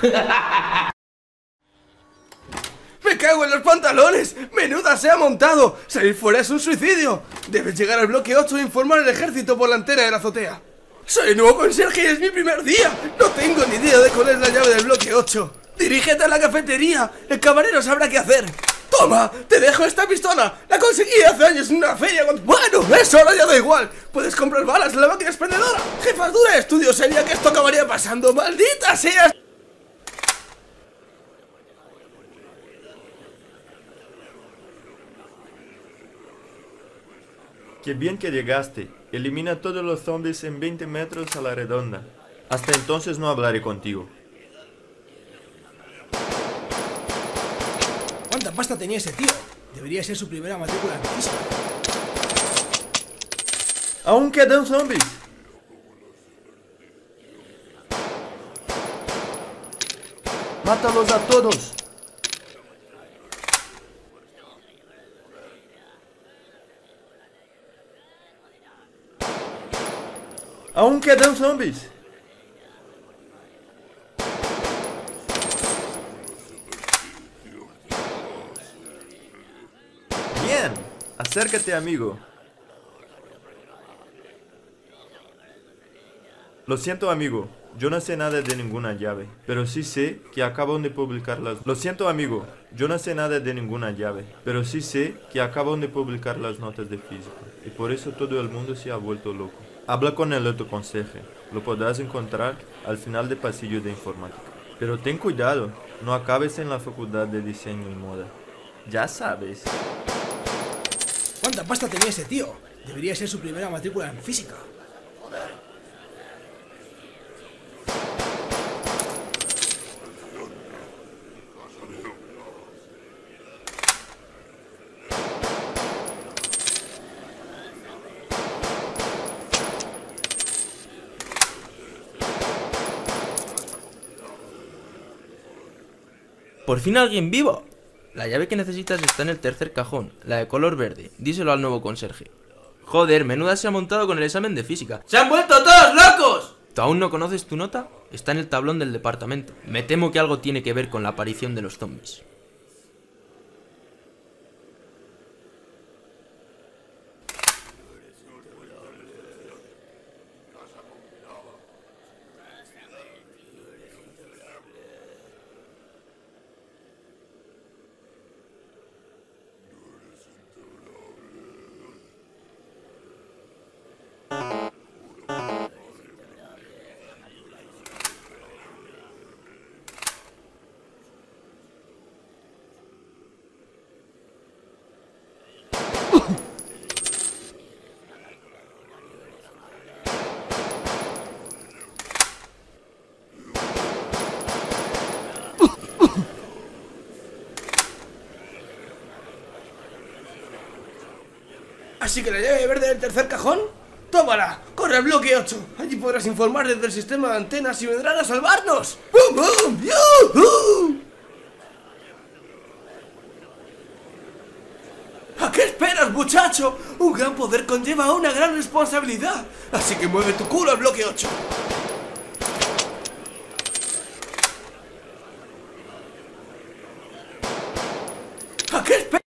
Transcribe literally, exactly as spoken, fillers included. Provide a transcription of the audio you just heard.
¡Me cago en los pantalones! ¡Menuda se ha montado! ¡Salir fuera es un suicidio! Debes llegar al bloque ocho e informar al ejército por la antena de la azotea. ¡Soy el nuevo conserje y es mi primer día! ¡No tengo ni idea de cuál es la llave del bloque ocho! ¡Dirígete a la cafetería! ¡El camarero sabrá qué hacer! ¡Toma! ¡Te dejo esta pistola! ¡La conseguí hace años en una feria con... ¡Bueno! ¡Eso ahora ya da igual! ¡Puedes comprar balas en la máquina expendedora! ¡Jefatura de estudio sería que esto acabaría pasando! ¡Maldita sea! Qué bien que llegaste. Elimina todos los zombies en veinte metros a la redonda. Hasta entonces no hablaré contigo. ¿Cuánta pasta tenía ese tío? Debería ser su primera matrícula en física. ¡Aún quedan zombies! ¡Mátalos a todos! ¡Aún quedan zombies! Bien, acércate, amigo. Lo siento, amigo, yo no sé nada de ninguna llave, pero sí sé que acaban de publicar las... Lo siento, amigo, yo no sé nada de ninguna llave, pero sí sé que acaban de publicar las notas de física, y por eso todo el mundo se ha vuelto loco. Habla con el otro conserje, lo podrás encontrar al final del pasillo de informática. Pero ten cuidado, no acabes en la facultad de diseño y moda. Ya sabes. ¿Cuánta pasta tenía ese tío? Debería ser su primera matrícula en física. ¡Por fin alguien vivo! La llave que necesitas está en el tercer cajón, la de color verde. Díselo al nuevo conserje. Joder, menuda se ha montado con el examen de física. ¡Se han vuelto todos locos! ¿Tú aún no conoces tu nota? Está en el tablón del departamento. Me temo que algo tiene que ver con la aparición de los zombies. ¿Así que la llave verde del tercer cajón? ¡Tómala! ¡Corre al bloque ocho! Allí podrás informar desde el sistema de antenas y vendrán a salvarnos. ¡Bum, bum! ¡Yuhu! ¿A qué esperas, muchacho? Un gran poder conlleva una gran responsabilidad. Así que mueve tu culo al bloque ocho. ¿A qué esperas?